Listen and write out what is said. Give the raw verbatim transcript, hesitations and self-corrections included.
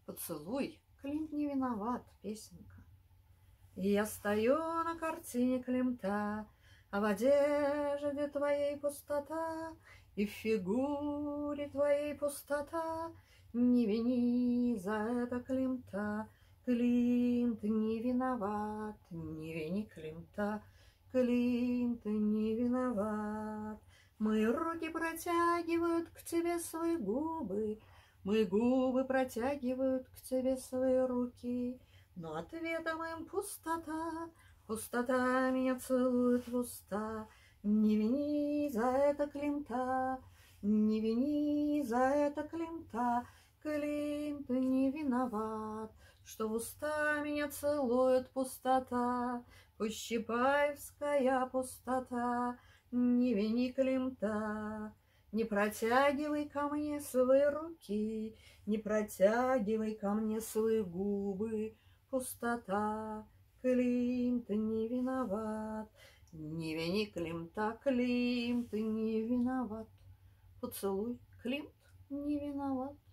Поцелуй, Климт не виноват, песенка. И я стою на картине Климта, а в одежде твоей пустота, и в фигуре твоей пустота. Не вини за это Климта, Климт не виноват, не вини Климта, Климт не виноват. Мои руки протягивают к тебе свои губы, мои губы протягивают к тебе свои руки, но ответом им пустота, пустота меня целует в уста. Не вини за это Климта, не вини за это Климта, Климт не виноват, что в уста меня целует пустота, пущипаевская пустота. Не вини Климта, не протягивай ко мне свои руки, не протягивай ко мне свои губы, пустота. Климт не виноват, не вини Климта, Климт не виноват. Поцелуй, Климт не виноват.